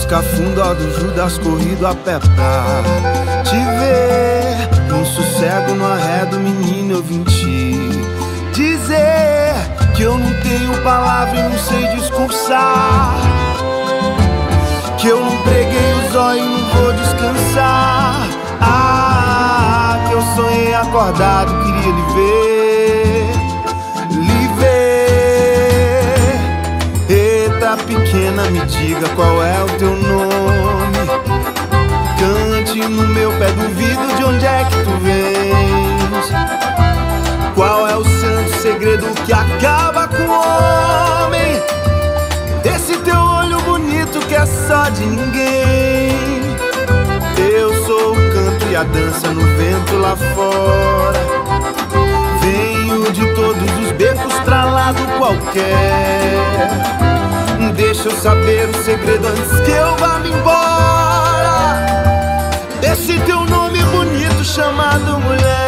cafundó do Judas corrido a pé pra te ver. Num sossego, no arredo, menino, eu vim te dizer que eu não tenho palavra e não sei discursar, que eu não preguei os olhos e não vou descansar. Que eu sonhei acordado, queria lhe ver, lhe ver. Eita pequena, me diga qual é o teu nome, cante no meu pé do ouvido de onde é que tu vens. Qual é o santo segredo que acaba com o homem? Esse teu olho bonito que é só de ninguém. Eu sou o canto e a dança no vento lá fora. Venho de todos os becos pra lado qualquer. Deixa eu saber o segredo antes que eu vá me embora. Esse teu nome bonito chamado mulher.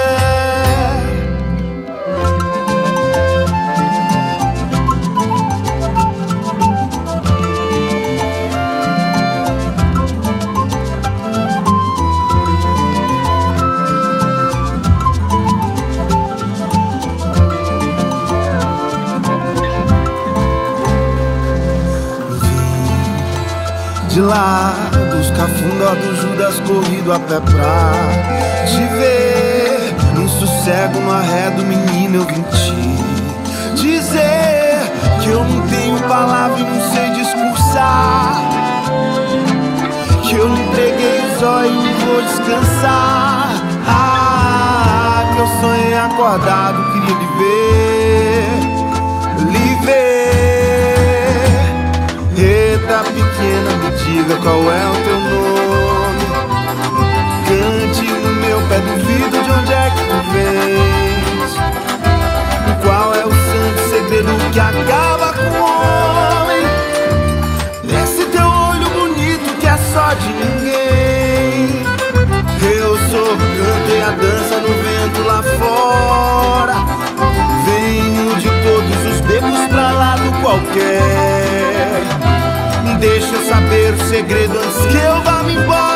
De lá dos cafundó do Judas corrido a pé pra te ver. Num sossego, no arredo, menino, eu vim te dizer que eu não tenho palavra e não sei discursar, que eu não preguei os olhos e não vou descansar. Que eu sonhei acordado, queria lhe ver, lhe ver. Eita pequena, me diga qual é o teu nome, cante no meu pé do ouvido de onde é que tu vens. Qual é o santo segredo que acaba com o homem? Esse teu olho bonito que é só de ninguém. Eu sou o canto e a dança no vento lá fora. Venho de todos os becos pra lado qualquer. Deixa eu saber o segredo antes que eu vá me embora.